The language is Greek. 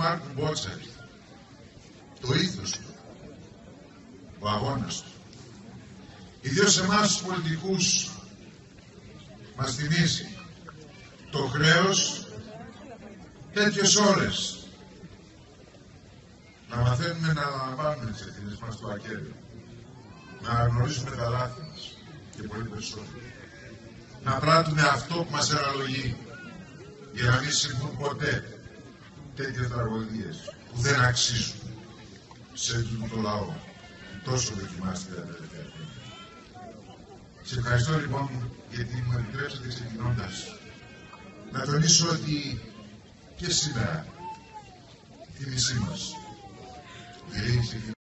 Μάρκου Μπότσαρη, το ήθος του, ο αγώνας του. Ιδίως εμάς τους πολιτικούς μας θυμίζει το χρέος τέτοιες ώρες να μαθαίνουμε να αναλαμβάνουμε τις ευθύνες μας στο ακέραιο, να αναγνωρίσουμε τα λάθη μας και πολύ περισσότερο, να πράττουμε αυτό που μας αναλογεί για να μην συμβούν ποτέ τέτοιες τραγωδίες που δεν αξίζουν σε αυτό το λαό που τόσο δοκιμάστηκε τα τελευταία χρόνια. Σε ευχαριστώ λοιπόν γιατί μου επιτρέψατε ξεκινώντας να τονίσω ότι και σήμερα η θύμησή μας